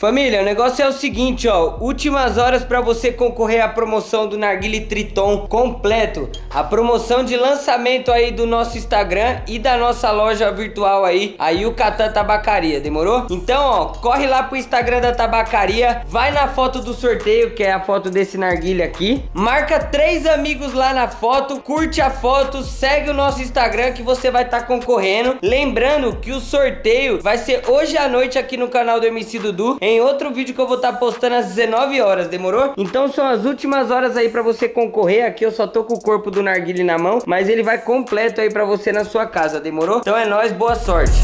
Família, o negócio é o seguinte, ó. Últimas horas pra você concorrer à promoção do Narguilé Triton completo. A promoção de lançamento aí do nosso Instagram e da nossa loja virtual aí, a Yucatán Tabacaria, demorou? Então, ó, corre lá pro Instagram da tabacaria, vai na foto do sorteio, que é a foto desse narguilé aqui. Marca 3 amigos lá na foto, curte a foto, segue o nosso Instagram que você vai estar concorrendo. Lembrando que o sorteio vai ser hoje à noite aqui no canal do MC Dudu, em outro vídeo que eu vou estar postando às 19 horas, demorou? Então são as últimas horas aí pra você concorrer. Aqui eu só tô com o corpo do narguilé na mão, mas ele vai completo aí pra você na sua casa, demorou? Então é nóis, boa sorte!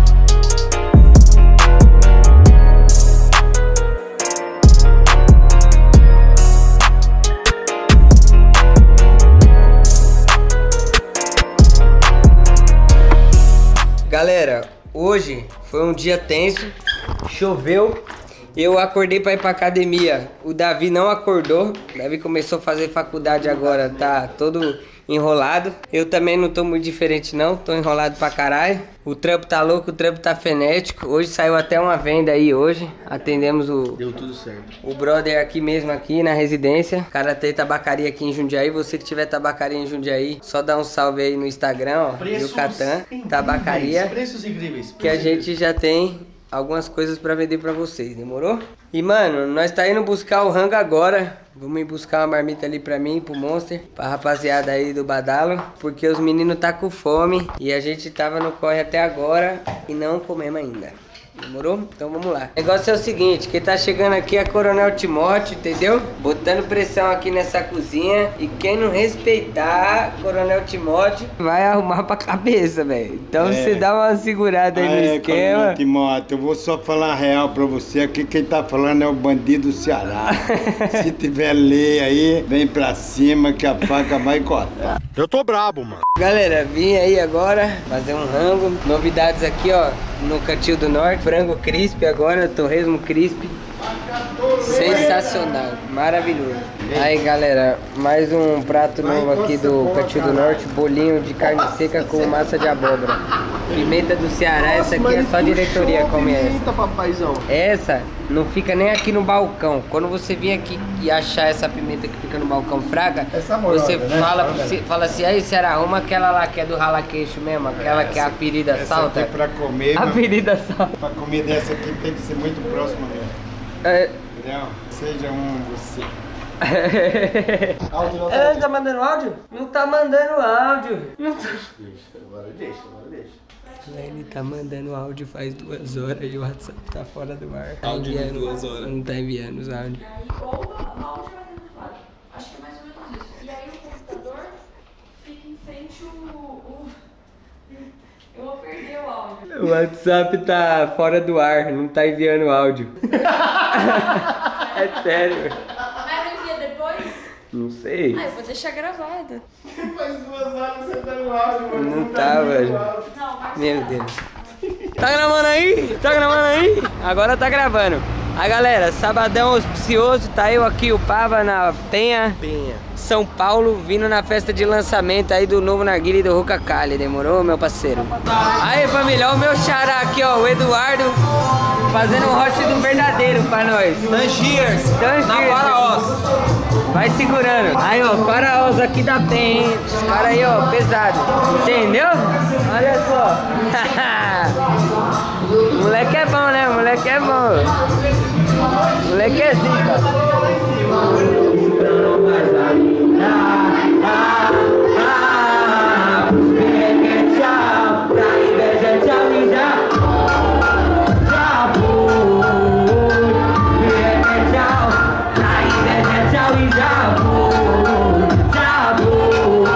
Galera, hoje foi um dia tenso, choveu, eu acordei pra ir pra academia, o Davi não acordou, o Davi começou a fazer faculdade agora, tá todo enrolado. Eu também não tô muito diferente não, tô enrolado pra caralho. O trampo tá louco, o trampo tá frenético. Hoje saiu até uma venda aí hoje, atendemos o... Deu tudo certo. O brother aqui mesmo, aqui na residência. Cara, tem tabacaria aqui em Jundiaí. Você que tiver tabacaria em Jundiaí, só dá um salve aí no Instagram, ó. Yucatán Tabacaria. Preços incríveis. Que a gente já tem algumas coisas pra vender pra vocês, demorou? E mano, nós tá indo buscar o rango agora. Vamos ir buscar uma marmita ali pra mim, pro Monster, pra rapaziada aí do Badalo, porque os meninos tá com fome e a gente tava no corre até agora e não comemos ainda. Demorou? Então vamos lá. O negócio é o seguinte, quem tá chegando aqui é Coronel Timóteo, entendeu? Botando pressão aqui nessa cozinha. E quem não respeitar Coronel Timóteo vai arrumar pra cabeça, velho. Então você dá uma segurada aí no esquema. Coronel Timóteo, eu vou só falar a real pra você. Aqui quem tá falando é o bandido do Ceará. Se tiver lei aí, vem pra cima que a faca vai cortar. Eu tô brabo, mano. Galera, vim aí agora fazer um rango. Novidades aqui, ó, no Cantil do Norte. Frango crisp agora, torresmo crisp. Sensacional, maravilhoso. Aí galera, mais um prato novo aqui do Cantil do Norte. Bolinho de carne seca com massa de abóbora. Pimenta do Ceará, essa aqui é só diretoria come essa. Papaizão. Essa não fica nem aqui no balcão. Quando você vir aqui e achar essa pimenta que fica no balcão fraca, você fala assim, aí Ceará, arruma aquela lá que é do rala-queixo mesmo, aquela que é a ferida salta. Aqui pra comer, a ferida salta. Pra comer dessa aqui tem que ser muito próximo mesmo. Entendeu? Seja você. Ele tá mandando áudio? Não tá mandando áudio. Não tá... Agora deixa. Ele tá mandando áudio faz 2 horas e o WhatsApp tá fora do ar. Áudio de 2 horas. Não tá enviando os áudios. Ou o áudio vai dentro do lado. Acho que é mais ou menos isso. E aí o computador fica em frente Eu vou perder o áudio. O WhatsApp tá fora do ar, não tá enviando áudio. É sério. Mas não envia depois? Não sei. Ah, eu vou deixar gravado. Faz 2 horas você tá no áudio, mano. Não tá, velho. Não, mas... Meu Deus. Tá gravando aí? Tá gravando aí? Agora tá gravando. Aí galera, sabadão auspicioso, tá eu aqui, o Pava na Penha, São Paulo, vindo na festa de lançamento aí do novo narguilé do Ruka Kali, demorou, meu parceiro? Aí família, ó o meu xará aqui, ó, o Eduardo, fazendo um roche do verdadeiro pra nós. Tangiers, na Faraós. Vai segurando. Aí ó, Faraós aqui da Penha, hein? Os caras aí ó, pesado, entendeu? Olha só. Moleque é bom, né? Moleque é bom. Moleque é zica. Tchau, pra inveja, tchau e já. Já vou. Tchau, pra inveja, tchau e já vou. Já vou.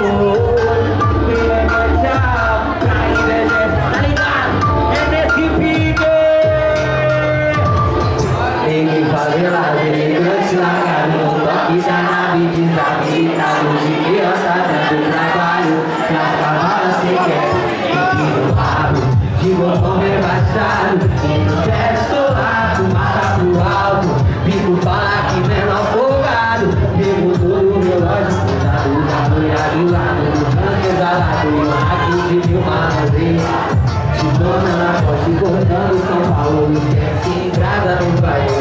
Tchau, pra inveja, tá ligado? É nesse pique. Tem que fazer lá, elegante, largado. Toque da nave, desabilitado. De criança, dando trabalho. Nas cavalas se quer, aqui no rabo. De botão rebaixado. E no teto solado, mata pro alto. Bico fala que menor folgado. Pego todo o relógio, cuidado da mulher do lado. Do canto exalado, e o hack de uma resenha. De dona na poste, cortando São Paulo. E assim, entrada no bairro.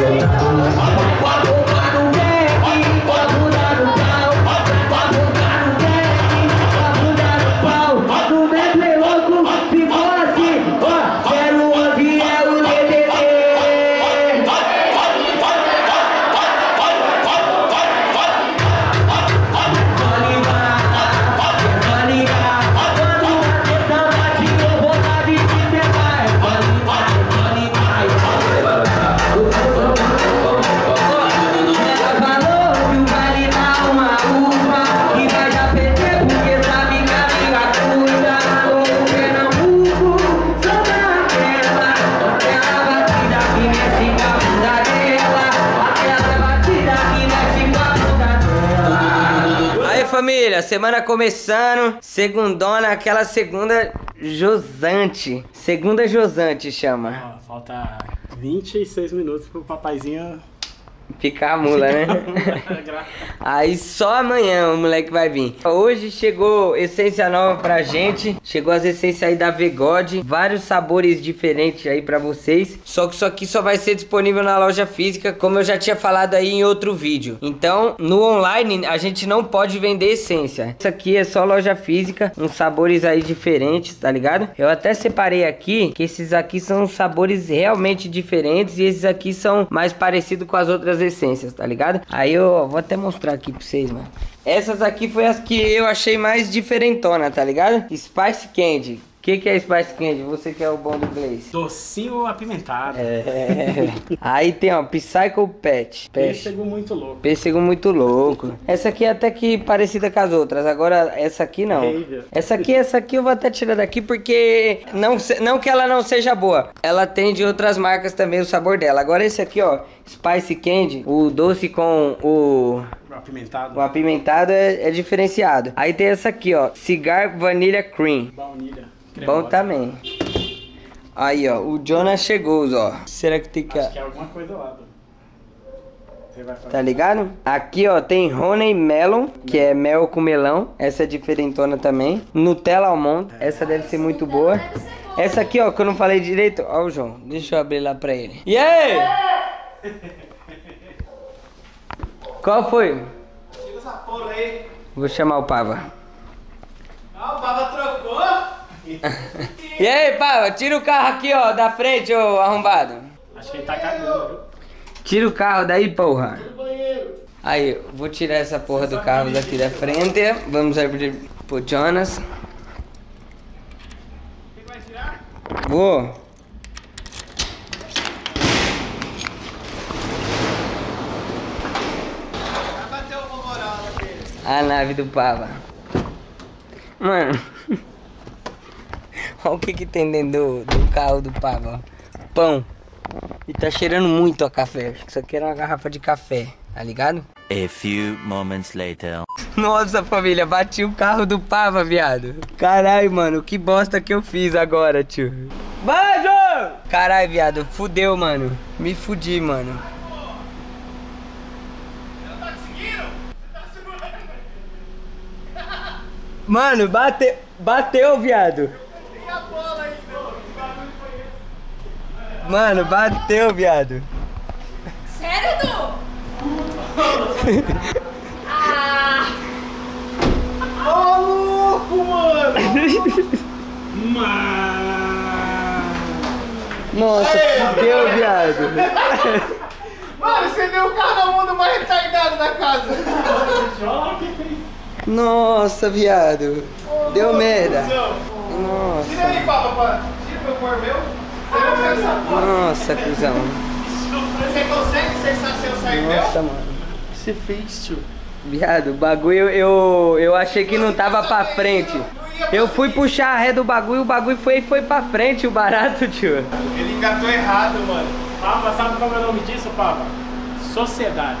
família, semana começando, segundona, aquela segunda josante. Segunda josante chama. Ó, falta 26 minutos pro papaizinho Ficar a mula, né? Aí só amanhã o moleque vai vir. Hoje chegou essência nova pra gente. Chegou as essências aí da Vegode. Vários sabores diferentes aí pra vocês. Só que isso aqui só vai ser disponível na loja física, como eu já tinha falado aí em outro vídeo. Então, no online, a gente não pode vender essência. Isso aqui é só loja física. Uns sabores aí diferentes, tá ligado? Eu até separei aqui, que esses aqui são sabores realmente diferentes. E esses aqui são mais parecidos com as outras essências, tá ligado? Aí eu vou até mostrar aqui pra vocês, mano. Essas aqui foi as que eu achei mais diferentona, tá ligado? Spice Candy. O que é Spice Candy? Você que é o bom do inglês. Docinho apimentado. Aí tem, ó, Psycho Pet. Pêssego muito louco. Pêssego muito louco. Essa aqui é até que parecida com as outras. Agora, essa aqui não. Essa aqui eu vou até tirar daqui porque... Não que ela não seja boa. Ela tem de outras marcas também o sabor dela. Agora esse aqui, ó, Spice Candy. O doce com o apimentado é diferenciado. Aí tem essa aqui, ó, Cigar Vanilla Cream. Baunilha. Bom também. Aí, ó, o Jonas chegou, ó. Será que tem que... Acho que é alguma coisa lá. Você vai fazer. Tá ligado? Aqui, ó, tem Honey Melon, que é mel com melão. Essa é diferentona também. Nutella Almond. Essa deve ser muito boa. Essa aqui, ó, que eu não falei direito. Ó, o João. Deixa eu abrir lá pra ele. E aí? Qual foi? Tira essa porra aí. Vou chamar o Pava. Ah, o Pava trocou? E aí, Pava? Tira o carro aqui, ó, da frente, ô arrombado. Acho que ele tá cagando, viu? Tira o carro daí, porra. Aí, vou tirar essa porra do carro daqui da frente. Vamos abrir pro Jonas. Você vai tirar? Vou. Vai bater uma moral dele. A nave do Pava. Mano. Olha o que tem dentro do carro do Pava. Pão. E tá cheirando muito a café. Isso aqui era uma garrafa de café, tá ligado? A few moments later. Nossa, família, bati o carro do Pava, viado. Caralho, mano, que bosta que eu fiz agora, tio. Vai, João! Caralho, viado, fudeu, mano. Me fudi, mano. Ela tá conseguindo? Você tá segurando? Mano, bateu, viado. Tem a bola aí, meu. Esse bagulho foi esse. Mano, bateu, viado. Sério, Du? Ah! Ô, louco, mano! Nossa, fudeu, viado. Mano, você deu o carro na mão do mais retardado da casa. Nossa, viado. Deu merda. Nossa. Tira aí, Papa. Tira meu pôr meu. Você não quer essa porra. Nossa, cuzão. Você consegue cessar seu sair meu? Nossa, mano. O que você fez, tio? Viado, o bagulho eu achei que não tava pra frente. Eu fui puxar a ré do bagulho e o bagulho foi pra frente, o barato, tio. Ele engatou errado, mano. Pava, sabe qual é o nome disso, Pava? Sociedade.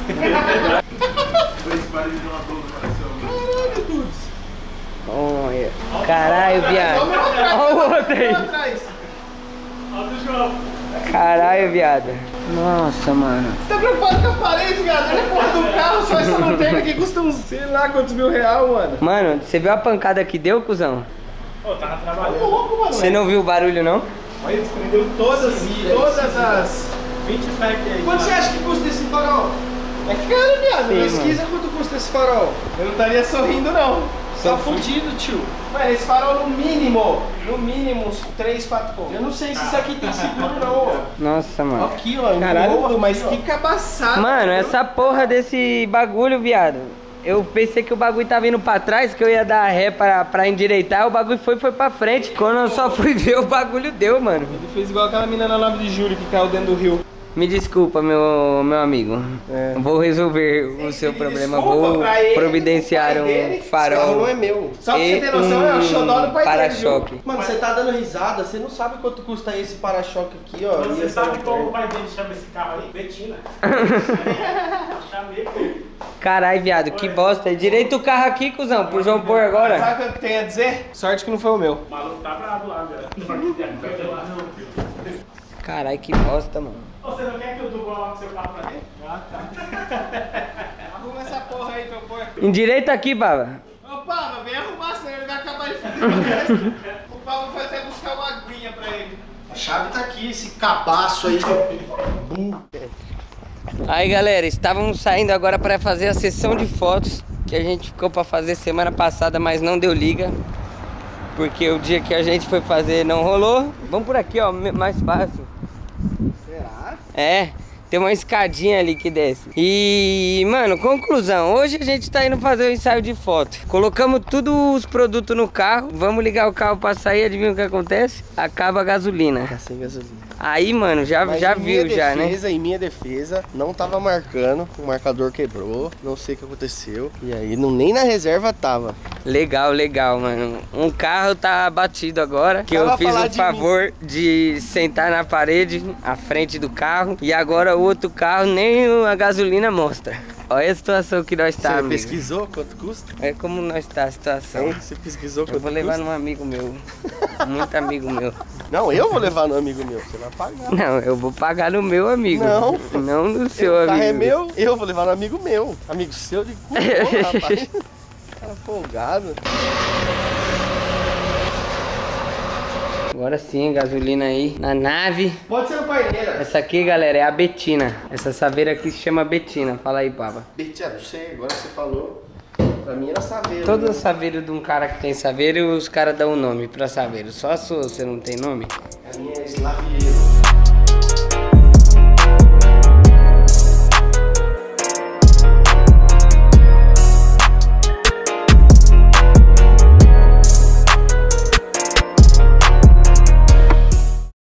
Olha. Caralho, viado. Olha o meu atrás. Olha o outro aí. Olha o meu atrás. Olha o João. Caralho, viado. Nossa, mano. Você tá preocupado com a parede, viado? Olha a porra do carro, só essa lanterna aqui custa uns, sei lá quantos R$1.000, mano. Mano, você viu a pancada que deu, cuzão? Pô, tava Ô, trabalhando. louco, mano. Você não viu o barulho, não? Olha, desprendeu todas as... 20 pack aí. Quanto você acha que custa esse farol? É caro, viado. Sim, Pesquisa quanto custa esse farol. Eu não estaria sorrindo, não. Tá fudido, tio. Mano, esse farol no mínimo uns 3, 4 pontos. Eu não sei se isso aqui tem seguro, não, ó. Nossa, mano. Aqui, ó, Caralho. gordo, mas que cabaçada. Mano, essa porra desse bagulho, viado. Eu pensei que o bagulho tava indo pra trás, que eu ia dar ré pra endireitar, o bagulho foi pra frente. Quando eu só fui ver, o bagulho deu, mano. Ele fez igual aquela menina na 9 de julho que caiu dentro do rio. Me desculpa, meu amigo. Vou resolver o seu problema. desculpa Vou pra ele, providenciar pai dele, um farol. não é meu. Só pra e você ter noção, é o xodó do pai dele, para-choque. viu? Mano, você tá dando risada, você não sabe quanto custa esse para-choque aqui, ó. Você E sabe essa como o lanterna. pai dele chama esse carro aí? Betina. Chamei, pô. Caralho, viado, que bosta. Direita o carro aqui, cuzão, pro João pôr agora. Sabe o que eu tenho a dizer? Sorte que não foi o meu. O maluco tá bravo lá, velho. Caralho, que bosta, mano. Você não quer que eu coloque seu carro pra dentro? Ah, tá. Arruma essa porra aí pra eu pôr. Endireita aqui, baba. Ô, Pava, vem arrumar, senão ele vai acabar de fuder. O Pava foi até buscar uma aguinha pra ele. A chave tá aqui, esse cabaço aí. Aí, galera, estávamos saindo agora para fazer a sessão de fotos que a gente ficou para fazer semana passada, mas não deu liga. Porque o dia que a gente foi fazer não rolou. Vamos por aqui, ó, mais fácil. Será? É, tem uma escadinha ali que desce. E, mano, conclusão. Hoje a gente tá indo fazer o ensaio de foto. Colocamos todos os produtos no carro. Vamos ligar o carro pra sair. Adivinha o que acontece? Acaba a gasolina. Tá sem gasolina. Aí, mano, já viu já, né? Em minha defesa, não tava marcando. O marcador quebrou. Não sei o que aconteceu. E aí, nem na reserva tava. Legal, legal, mano. Um carro tá batido agora. Que eu fiz o favor de sentar na parede, à frente do carro. E agora o outro carro nem a gasolina mostra. Olha a situação que nós tá, amigo. Você pesquisou quanto custa? É como nós tá a situação. Você pesquisou quanto custa? Eu vou levar num amigo meu. Muito amigo meu. Não, eu vou levar no amigo meu. Você vai pagar. Não, eu vou pagar no meu amigo. Não. Não no seu amigo. O carro é meu, eu vou levar no amigo meu. Amigo seu de cu, rapaz. Cara folgado. Agora sim, gasolina aí na nave. Pode ser no painel. Essa aqui, galera, é a Betina. Essa saveira aqui se chama Betina. Fala aí, Pava. Betina, não sei, agora você falou. Pra mim era saveiro. Todo saveiro de um cara que tem saveiro, os caras dão um nome pra saveiro. Só a sua, você não tem nome? A minha é Slavieiro.